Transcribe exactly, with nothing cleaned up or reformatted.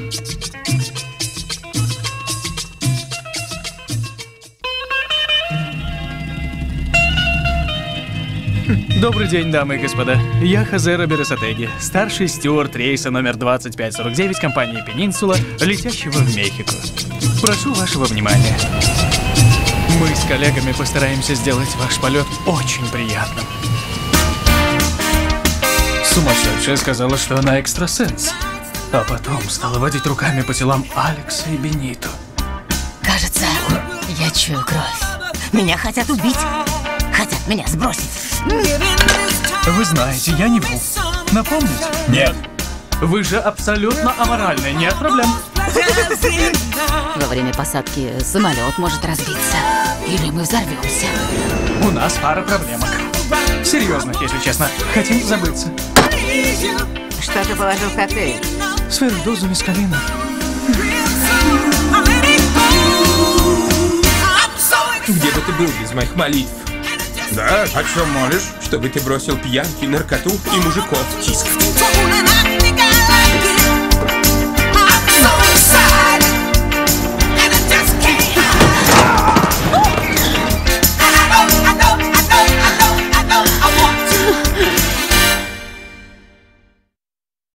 Добрый день, дамы и господа. Я Хазера Бересатеги, старший стюард рейса номер двадцать пять сорок девять компании Пенинсула, летящего в Мехико. Прошу вашего внимания. Мы с коллегами постараемся сделать ваш полет очень приятным. Сумасшедшая сказала, что она экстрасенс, а потом стала водить руками по телам Алекса и Бенито. Кажется, я чую кровь. Меня хотят убить. Хотят меня сбросить. Вы знаете, я не вру. Напомните? Нет. Вы же абсолютно аморальны, нет проблем. Во время посадки самолет может разбиться. Или мы взорвемся. У нас пара проблемок. Серьезных, если честно. Хотим забыться. Что ты положил в коктейль? Сверхдозу мескалина. Где бы ты был без моих молитв? Да, о чем молишь? Чтобы ты бросил пьянки, наркоту и мужиков тискать.